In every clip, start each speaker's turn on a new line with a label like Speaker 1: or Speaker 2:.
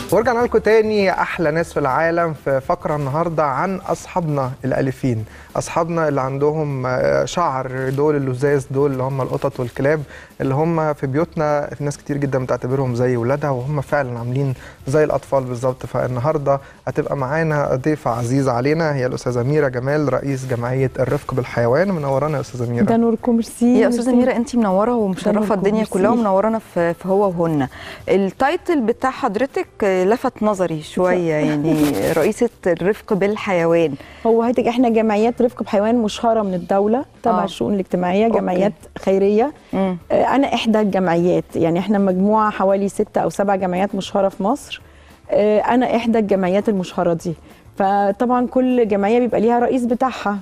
Speaker 1: ورجعنا لكم تاني احلى ناس في العالم في فقره النهارده عن اصحابنا الاليفين، اصحابنا اللي عندهم شعر، دول اللزاز، دول اللي هم القطط والكلاب اللي هم في بيوتنا ناس كتير جدا بتعتبرهم زي ولادها وهم فعلا عاملين زي الاطفال بالظبط. فالنهارده هتبقى معانا ضيفه عزيزه علينا هي الاستاذه ميرا جمال، رئيس جمعيه الرفق بالحيوان. منورانا يا استاذه ميرا.
Speaker 2: ده نوركم، ميرسي
Speaker 3: يا استاذه ميرا، انت منوره ومشرفه الدنيا كلها ومنورانا في هو وهن. التايتل بتاع حضرتك لفت نظري شويه، يعني رئيسه الرفق بالحيوان.
Speaker 2: هو هيتك احنا جمعيات رفق بحيوان مشهره من الدوله تبع الشؤون الاجتماعيه، جمعيات خيريه. انا احدى الجمعيات، يعني احنا مجموعه حوالي 6 أو 7 جمعيات مشهره في مصر. انا احدى الجمعيات المشهره دي. فطبعا كل جمعيه بيبقى ليها رئيس بتاعها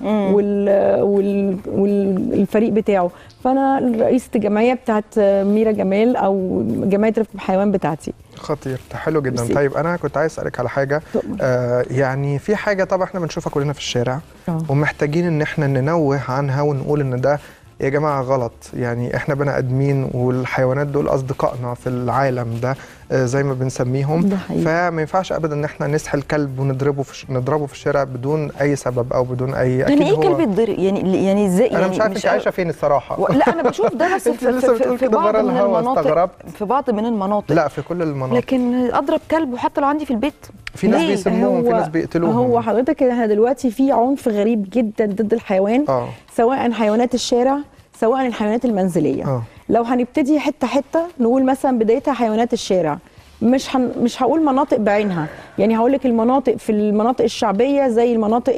Speaker 2: والفريق بتاعه. فانا رئيسه الجمعيه بتاعت ميرا جمال او جمعيه رفق الحيوان بتاعتي.
Speaker 1: خطير، حلو جدا. طيب انا كنت عايز اسالك على حاجه. يعني في حاجه طبعا احنا بنشوفها كلنا في الشارع ومحتاجين ان احنا ننوه عنها ونقول ان ده يا جماعه غلط. يعني احنا بني ادمين والحيوانات دول اصدقائنا في العالم ده زي ما بنسميهم، فما ينفعش ابدا ان احنا نسحل كلب ونضربه في الشارع بدون اي سبب او بدون اي.
Speaker 3: يعني ايه كلب يتضرب؟ يعني ازاي؟
Speaker 1: انا مش عارفه انت عايشه فين الصراحه.
Speaker 3: لا انا بشوف ده بس في بعض من المناطق، في بعض من المناطق،
Speaker 1: لا في كل المناطق.
Speaker 3: لكن اضرب كلب وحتى لو عندي في البيت
Speaker 1: في ناس بيسموهم، في ناس بيقتلوهم.
Speaker 2: هو حضرتك احنا دلوقتي في عنف غريب جدا ضد الحيوان، سواء حيوانات الشارع سواء الحيوانات المنزليه. لو هنبتدي حته حته نقول مثلا بدايتها حيوانات الشارع، مش هقول مناطق بعينها، يعني هقول لك المناطق في المناطق الشعبيه زي المناطق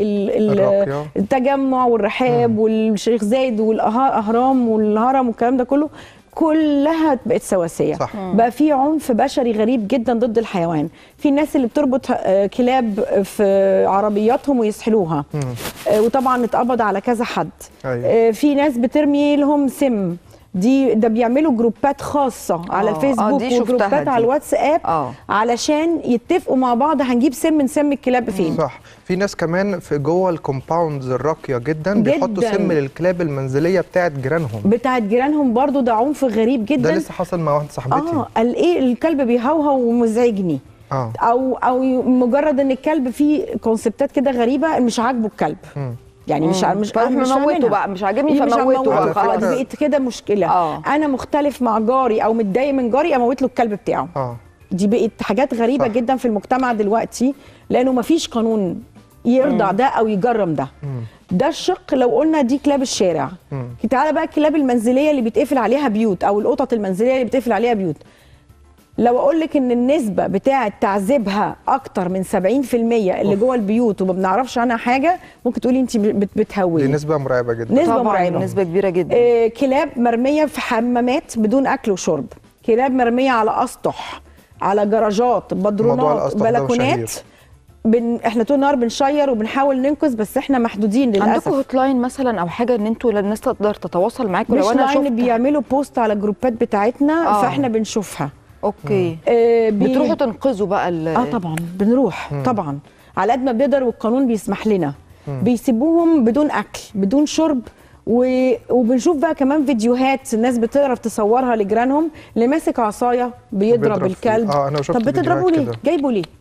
Speaker 2: التجمع والرحاب والشيخ زايد والاهرام والهرم والكلام ده كلها بقت سواسيه. بقى في عنف بشري غريب جدا ضد الحيوان. في ناس اللي بتربط كلاب في عربياتهم ويسحلوها، وطبعا اتقبض على كذا حد. في ناس بترمي لهم سم، ده بيعملوا جروبات خاصه على الفيسبوك وجروبات على الواتساب علشان يتفقوا مع بعض هنجيب سم نسمي الكلاب فين.
Speaker 1: صح. في ناس كمان في جوه الكومباوندز الراقيه جدا بيحطوا سم للكلاب المنزليه بتاعت جيرانهم برضو. ده عنف غريب جدا. ده لسه حصل مع واحده صاحبتي.
Speaker 2: قال ايه الكلب بيهوهو ومزعجني. او مجرد ان الكلب فيه كونسبتات كده غريبه مش عاجبه الكلب. يعني مش
Speaker 3: موته بقى، مش عاجبني فموته بقى،
Speaker 2: خلاص بقت كده مشكله. انا مختلف مع جاري او متضايق من جاري اموت له الكلب بتاعه. دي بقت حاجات غريبه جدا في المجتمع دلوقتي، لانه مفيش قانون يرضع ده او يجرم ده. ده الشق لو قلنا دي كلاب الشارع. تعالى بقى الكلاب المنزليه اللي بيتقفل عليها بيوت او القطط المنزليه اللي بيتقفل عليها بيوت. لو اقول لك ان النسبه بتاعه تعذيبها اكتر من 70% اللي جوه البيوت وما بنعرفش عنها حاجه، ممكن تقولي انت بتهوي.
Speaker 1: دي نسبه مرعبه جدا.
Speaker 2: نسبه مرعبه،
Speaker 3: نسبه كبيره جدا.
Speaker 2: كلاب مرميه في حمامات بدون اكل وشرب، كلاب مرميه على اسطح، على جراجات، بدرونات، بلكونات. احنا طول النهار بنشير وبنحاول ننقذ، بس احنا محدودين للاسف.
Speaker 3: عندكم هوت لاين مثلا او حاجه ان انتوا الناس تقدر تتواصل معاكم؟
Speaker 2: لو انا شفت بيعملوا بوست على الجروبات بتاعتنا فاحنا بنشوفها.
Speaker 3: اوكي. بتروحوا تنقذوا بقى
Speaker 2: طبعا بنروح. طبعا على قد ما بنقدر والقانون بيسمح لنا. بيسيبوهم بدون اكل بدون شرب، وبنشوف بقى كمان فيديوهات الناس بتعرف تصورها لجيرانهم، اللي ماسك عصايه بيضرب الكلب.
Speaker 1: أنا شفت.
Speaker 2: طب بتضربوا ليه؟ جايبه ليه؟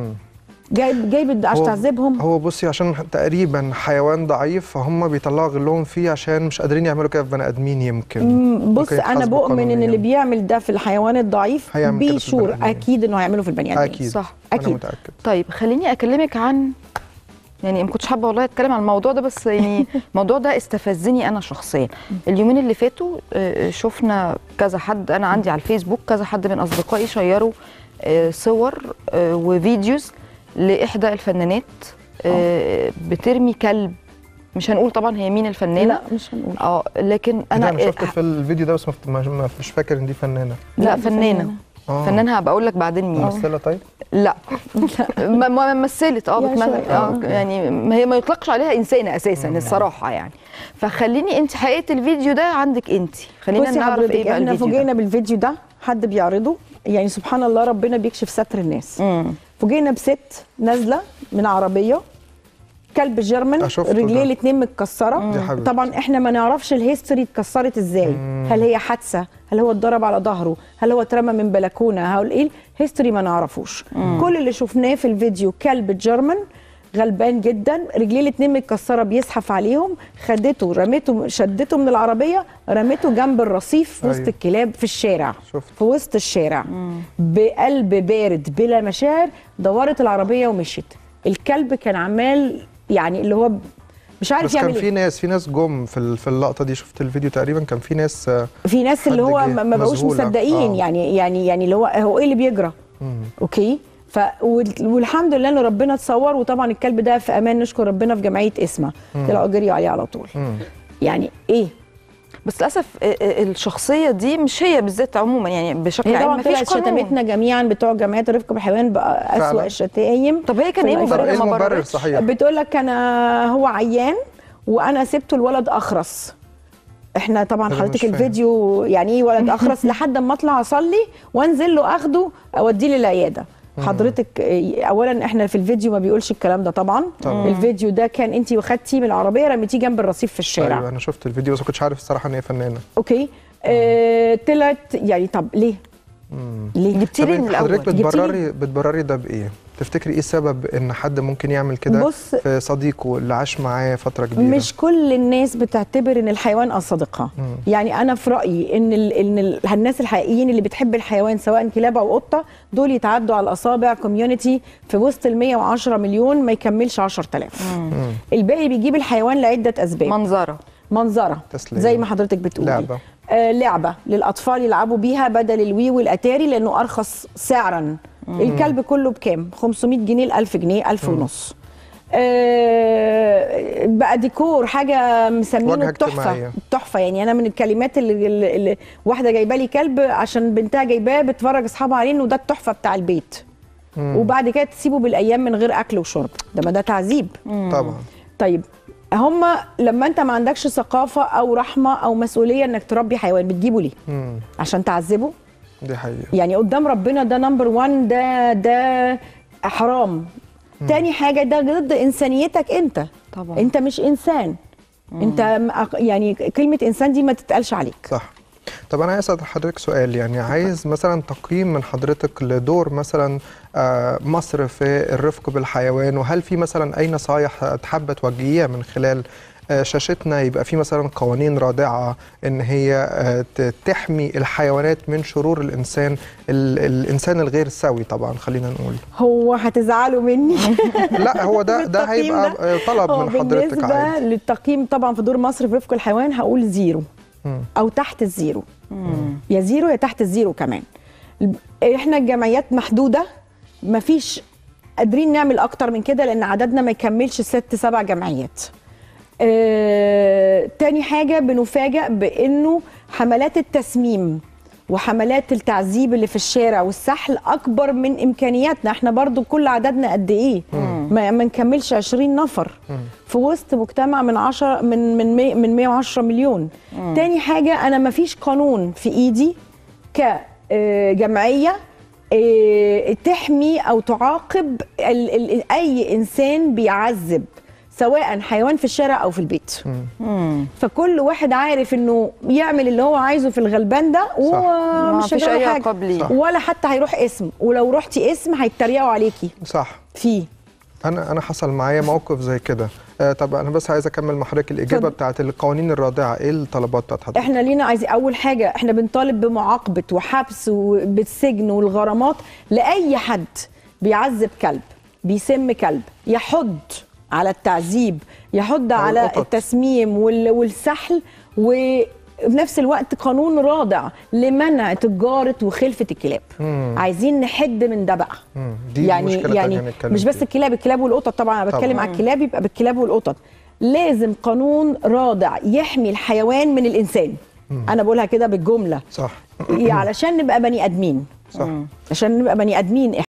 Speaker 2: جايب عشان تعذبهم.
Speaker 1: هو بصي عشان تقريبا حيوان ضعيف فهم بيطلعوا غلهم فيه عشان مش قادرين يعملوا كده في بني ادمين. يمكن
Speaker 2: بص انا بؤمن ان اللي بيعمل ده في الحيوان الضعيف بيشور اكيد انه هيعمله في البني ادمين.
Speaker 1: اكيد.
Speaker 3: صح،
Speaker 1: اكيد. أنا متأكد.
Speaker 3: طيب خليني اكلمك عن، يعني ما كنتش حابه والله اتكلم عن الموضوع ده، بس يعني الموضوع ده استفزني انا شخصيا. اليومين اللي فاتوا شفنا كذا حد، انا عندي على الفيسبوك كذا حد من اصدقائي شيروا صور وفيديوز لاحدى الفنانات بترمي كلب. مش هنقول طبعا هي مين الفنانه.
Speaker 2: لا مش هنقول.
Speaker 1: لكن انا شفت في الفيديو ده بس مش فاكر ان دي فنانه.
Speaker 3: لا فنانه. فنانها هبقى اقول لك بعدين مين.
Speaker 1: ممثله؟ طيب
Speaker 3: لا ما مثلت يعني هي ما يطلقش عليها انسانه اساسا الصراحه يعني. فخليني انت حقيقه الفيديو ده عندك انت، خلينا نعرف ايه بقى الفيديو.
Speaker 2: احنا فوجئنا بالفيديو ده، حد بيعرضه، يعني سبحان الله ربنا بيكشف ستر الناس. فوجئنا بست نازله من عربيه كلب جيرمان رجليه الاثنين متكسره. طبعا احنا ما نعرفش الهيستوري اتكسرت ازاي، هل هي حادثه، هل هو اتضرب على ظهره، هل هو اترمى من بلكونه، هقول ايه الهيستوري ما نعرفوش. كل اللي شفناه في الفيديو كلب جيرمان غلبان جدا، رجليه الاثنين متكسره، بيزحف عليهم، خدته رميته، شدته من العربيه، رميته جنب الرصيف في وسط الكلاب في الشارع. في وسط الشارع بقلب بارد بلا مشاعر، دورت العربيه ومشيت. الكلب كان عمال يعني اللي هو مش عارف يعمل
Speaker 1: ايه. كان في ناس جم في اللقطه دي، شفت الفيديو تقريبا، كان في ناس
Speaker 2: اللي هو ما بقوش مصدقين. يعني اللي هو ايه اللي بيجرى. اوكي. والحمد لله ان ربنا تصور، وطبعا الكلب ده في امان، نشكر ربنا. في جمعيه اسمه طلعوا جريوا عليه على طول. يعني ايه،
Speaker 3: بس للاسف الشخصيه دي مش هي بالذات عموما، يعني بشكل عام مفيش قانون.
Speaker 2: شتمتنا جميعا بتوع جمعيات الرفق بالحيوان بأسوأ الشتايم.
Speaker 3: طب هي كان ايه مبرر؟
Speaker 1: صحيح.
Speaker 2: بتقول لك هو عيان وانا سبته الولد اخرس. احنا طبعا حضرتك الفيديو يعني ايه ولد اخرس لحد ما اطلع اصلي وانزل له اخده اوديه للعياده. حضرتك اولا احنا في الفيديو ما بيقولش الكلام ده طبعا. الفيديو ده كان انت واخدتيه من العربيه رميتيه جنب الرصيف في الشارع.
Speaker 1: ايوه انا شفت الفيديو بس ما كنتش عارف الصراحه ان هي فنانه.
Speaker 2: اوكي. طلعت يعني طب ليه؟ ليه
Speaker 3: جبتي لي من الاول؟
Speaker 1: حضرتك بتبرري ده بايه؟ تفتكري ايه سبب ان حد ممكن يعمل كده في صديقه اللي عاش معاه فتره كبيره؟
Speaker 2: مش كل الناس بتعتبر ان الحيوان اصدقها. يعني انا في رايي ان الناس الحقيقيين اللي بتحب الحيوان سواء كلاب او قطه دول يتعدوا على الاصابع. كوميونتي في وسط ال 110 مليون ما يكملش 10000. الباقي بيجيب الحيوان لعده اسباب. منظره زي ما حضرتك بتقولي، لعبه للاطفال يلعبوا بيها بدل الوي والاتاري لانه ارخص سعرا. الكلب كله بكام؟ 500 جنيه ل 1000 جنيه، 1000 ونص. بقى ديكور، حاجه مسمينه تحفه. يعني انا من الكلمات اللي واحده جايبه لي كلب عشان بنتها جايباه بتفرج اصحابها عليه انه ده التحفه بتاع البيت. وبعد كده تسيبه بالايام من غير اكل وشرب. ما ده تعذيب
Speaker 1: طبعا.
Speaker 2: طيب هما لما انت ما عندكش ثقافه او رحمه او مسؤوليه انك تربي حيوان بتجيبه ليه؟ عشان تعذبه؟
Speaker 1: دي حقيقة.
Speaker 2: يعني قدام ربنا ده نمبر 1، ده حرام. تاني حاجه ده ضد انسانيتك انت. طبعا انت مش انسان. انت يعني كلمه انسان دي ما تتقالش عليك.
Speaker 1: صح. طب انا عايز اسال حضرتك سؤال، يعني عايز مثلا تقييم من حضرتك لدور مثلا مصر في الرفق بالحيوان، وهل في مثلا اي نصايح تحب توجهيها من خلال شاشتنا؟ يبقى في مثلا قوانين رادعه ان هي تحمي الحيوانات من شرور الانسان الغير سوي. طبعا خلينا نقول
Speaker 2: هو هتزعلوا مني
Speaker 1: لا هو ده هيبقى طلب من حضرتك.
Speaker 2: بالنسبه للتقييم طبعا في دور مصر في رفق الحيوان هقول 0 او تحت ال0. يا 0 يا تحت ال0 كمان. احنا الجمعيات محدوده، مفيش قادرين نعمل اكتر من كده لان عددنا ما يكملش 6-7 جمعيات. تاني حاجة بنفاجأ بأنه حملات التسميم وحملات التعذيب اللي في الشارع والسحل أكبر من إمكانياتنا. احنا برضو كل عددنا قد إيه؟ ما نكملش 20 نفر في وسط مجتمع من 110 مليون. تاني حاجة أنا ما فيش قانون في إيدي كجمعية تحمي أو تعاقب أي إنسان بيعذب سواء حيوان في الشارع او في البيت. فكل واحد عارف انه يعمل اللي هو عايزه في الغلبان ده ومش هيجرى اي حاجه ولا حتى هيروح اسم، ولو رحتي اسم هيتريقوا عليكي.
Speaker 1: صح.
Speaker 2: فيه
Speaker 1: انا حصل معايا موقف زي كده. طب انا بس عايز اكمل مع حضرتك الاجابه بتاعت القوانين الرادعه. ايه الطلبات بتاعت حضرتك؟
Speaker 2: احنا لينا عايزين اول حاجه احنا بنطالب بمعاقبه وحبس وبالسجن والغرامات لاي حد بيعذب كلب، بيسم كلب، يحض على التعذيب، يحض على التسميم والسحل، وفي نفس الوقت قانون رادع لمنع تجارة وخلفة الكلاب. عايزين نحد من ده بقى.
Speaker 1: دي يعني
Speaker 2: مش بس الكلاب والقطط. طبعا انا بتكلم على الكلاب، يبقى بالكلاب والقطط لازم قانون رادع يحمي الحيوان من الانسان. انا بقولها كده بالجملة.
Speaker 1: صح.
Speaker 2: علشان نبقى بني ادمين.
Speaker 1: صح.
Speaker 2: عشان نبقى بني ادمين